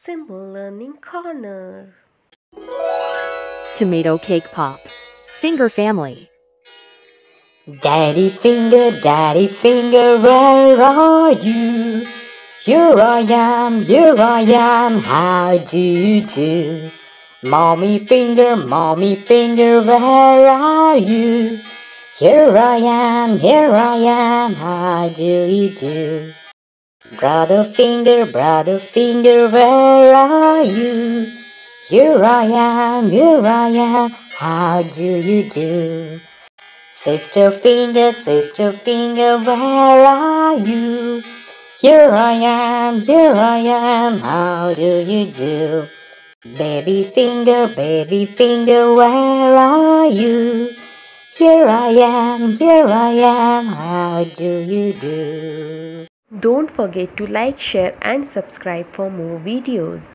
Symbol Learning Corner. Tomato cake pop. Finger family. Daddy finger, where are you? Here I am, how do you do? Mommy finger, where are you? Here I am, how do you do? Brother finger, where are you? Here I am, how do you do? Sister finger, where are you? Here I am, how do you do? Baby finger, where are you? Here I am, how do you do? Don't forget to like, share and subscribe for more videos.